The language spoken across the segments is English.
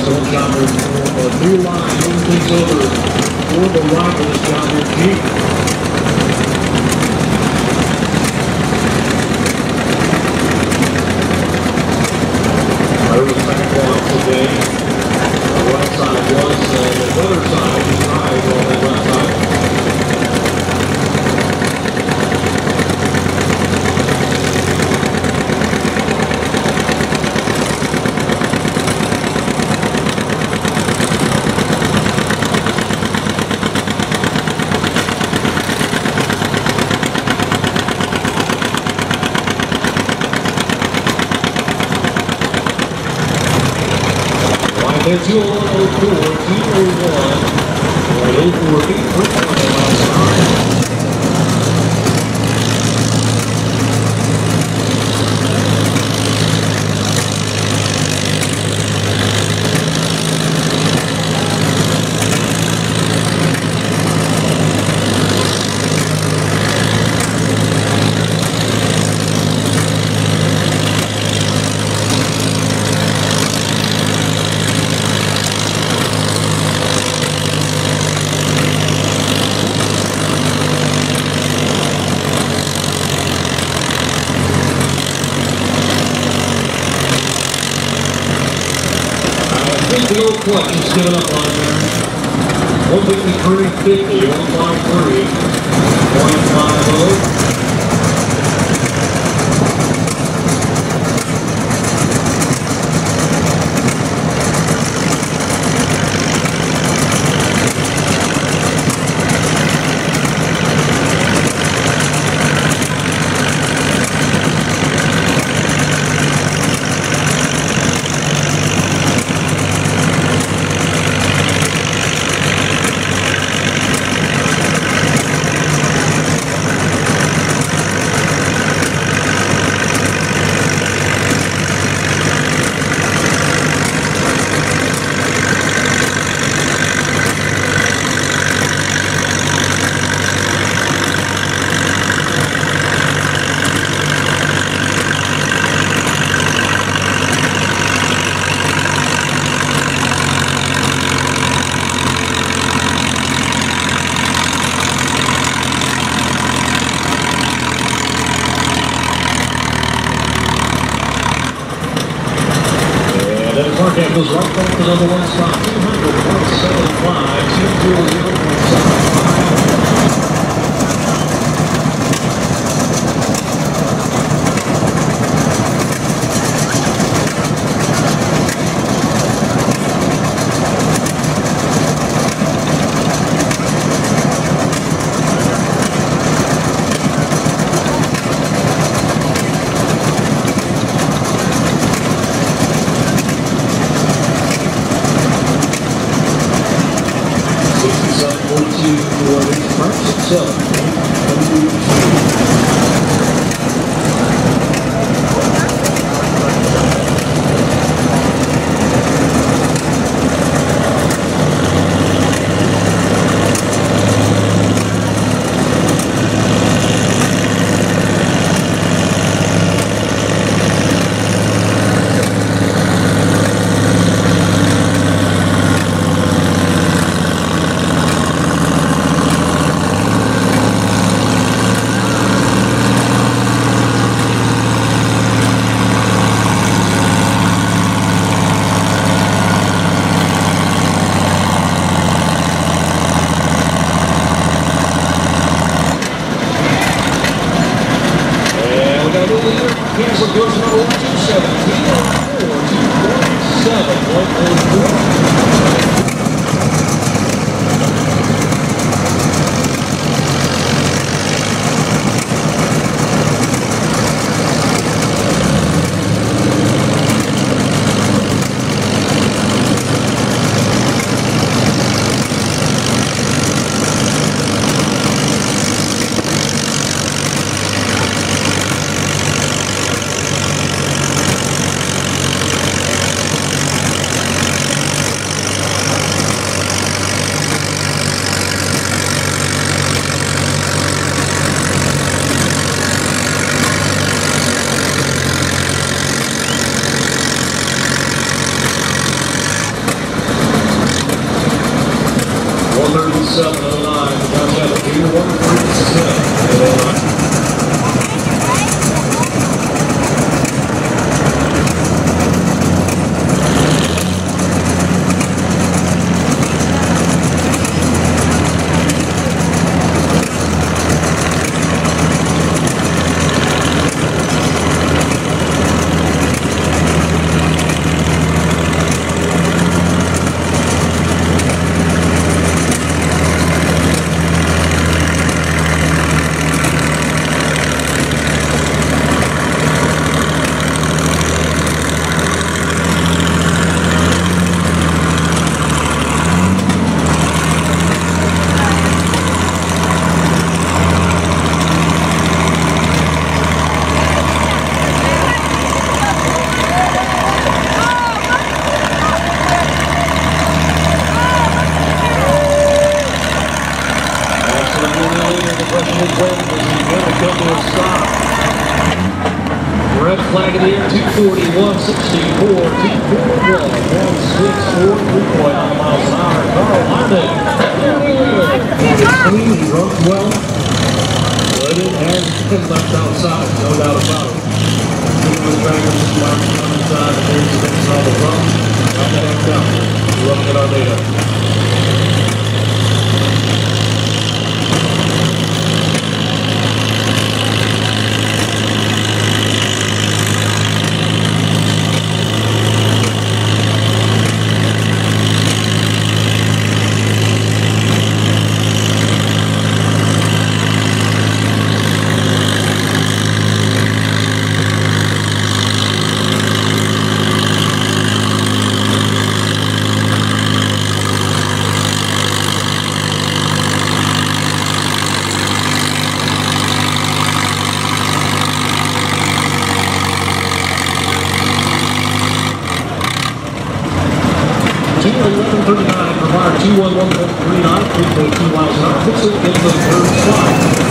Excellent job there for a new line. Moving things over for the Rivals job there, G. There's the second one today. The right side was, the other side is right on that left side. They're 201, 04, 201, 04, 8 last time. The old clutch is giving up on there. 153.50, 153, 0.50. Marquette goes right back to number one spot, 200.75, 240.75. Cancel goes to number 127, 204, 247, 104. going to come to a stop. Red flag in the air, 241.64, 241, 164, 3.9 miles an hour. Carl Harden. Clean, he runs well. But it has been left outside, no doubt about it. The drivers marked on the side, and there's the next on the front. Not the heck down. We're looking at Armada. 11:39 from our 211.39, 3.2 miles an hour. Puts it in the third slot.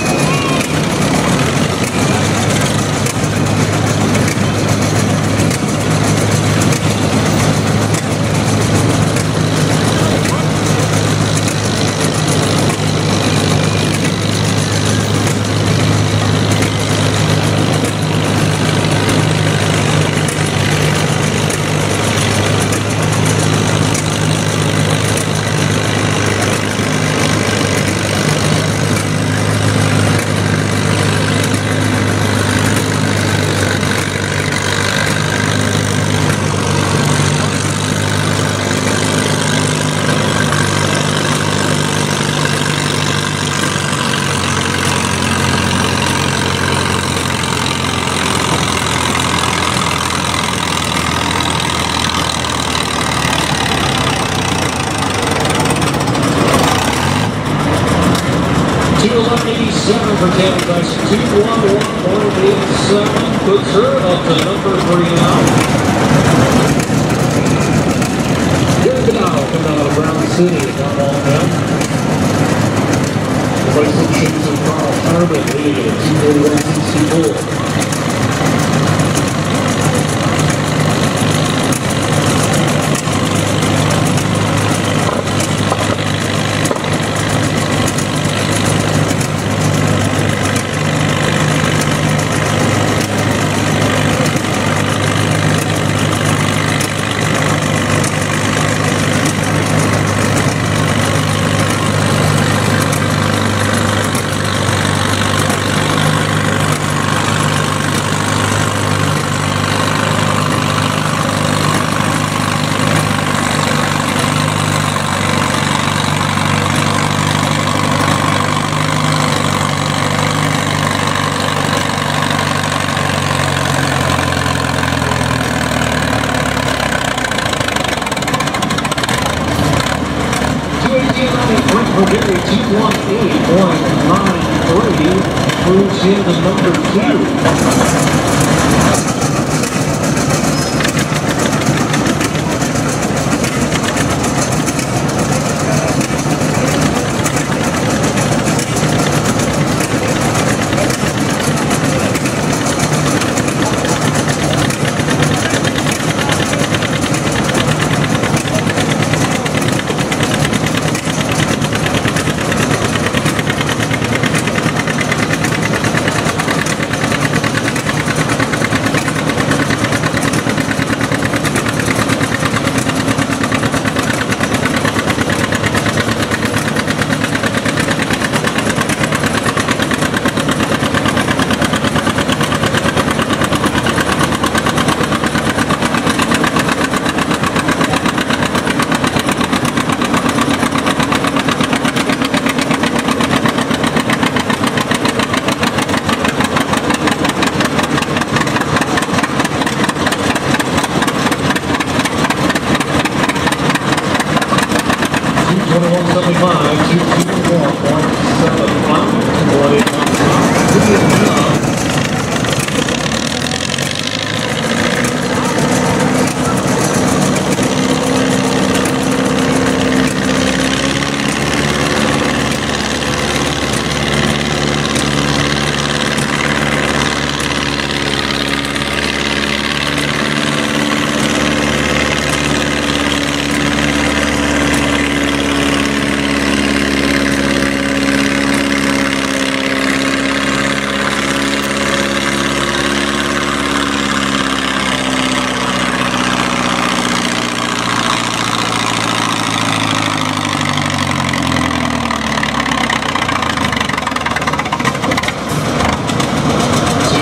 For Tammy Dyson, 211.87, puts her up to number 3 now. Good now, coming out of Brown City, not long now. The racing shoots of Carl Harmon leading at 241.64. For Gary, 218.93 moves into number 2.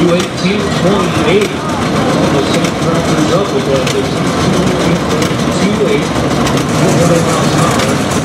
218.28. The same tractor's up with that. It's 218.28. 200 miles an hour.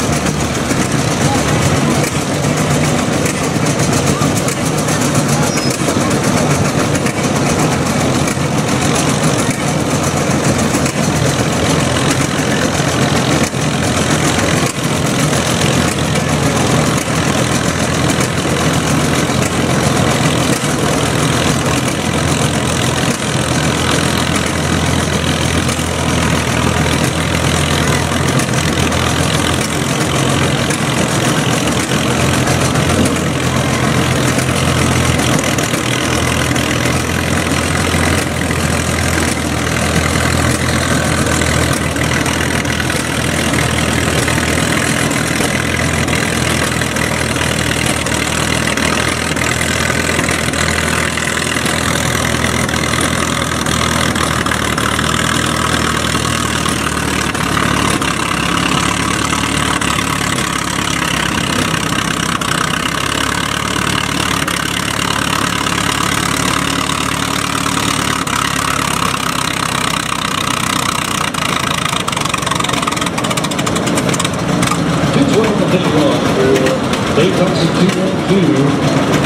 They comes to 212.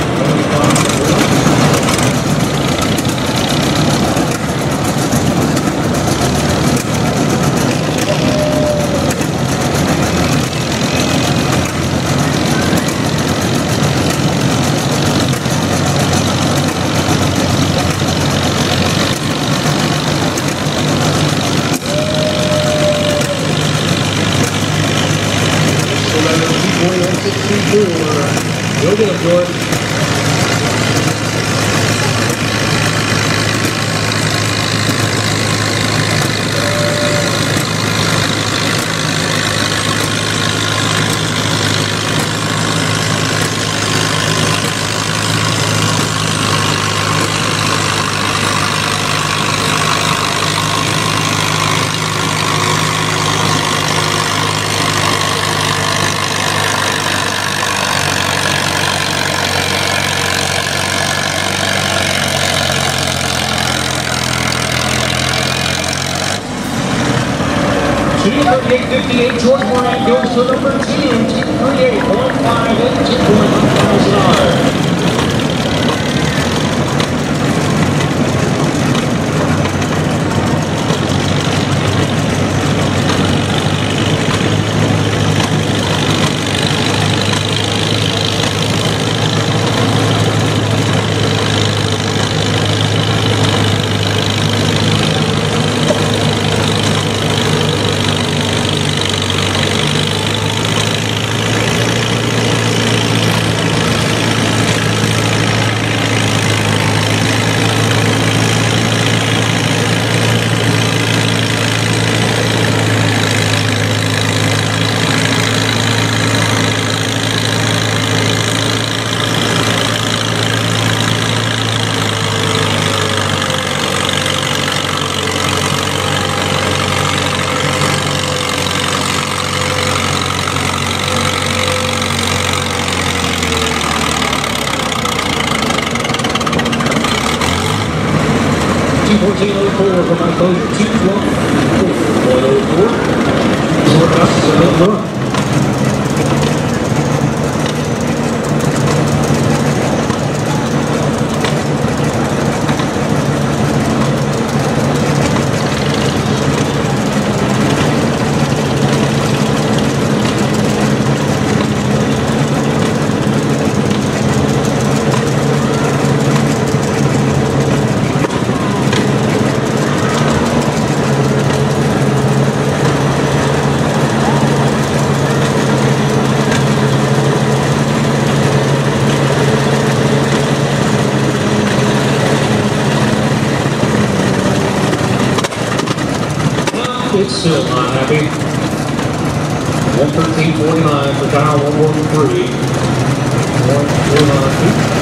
Go get it, George. $238.58, George Moran goes to number 2, 238.15 and 2.1 miles an hour. $14.04 for my closure. 2:12.04. Short us a bit more. It's still not happy. 113.49 for Kyle, 113. 149.